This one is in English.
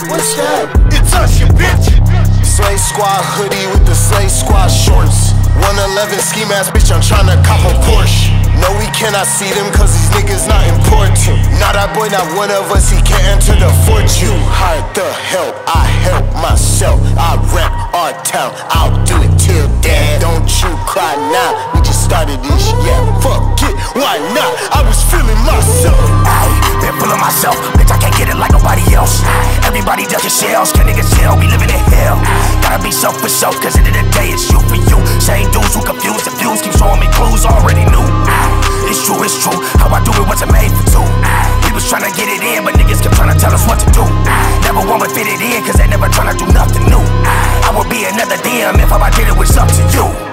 What's that? It's us, you bitch. Slay Squad hoodie with the Slay Squad shorts. 111 ski mask, bitch, I'm tryna cop a Porsche. No, we cannot see them cause these niggas not important. Not our boy, not one of us, he can't enter the fort. You hired the help, I help myself. I rap our town, I'll do it till then. Don't you cry now, we just started this shit. Yeah, fuck it, why not? I was feeling myself. Ayy, been feeling myself, bitch, I can't get it like nobody else. Everybody ducking shells, can niggas tell we living in hell. Gotta be self for self, cause end of the day it's you for you. Same dudes who confused, the views keep showing me clues already knew. It's true, how I do it wasn't made for two. We was tryna get it in, but niggas kept tryna tell us what to do. Never one would fit it in, cause they never tryna do nothing new. I would be another DM if all I did it was up to you.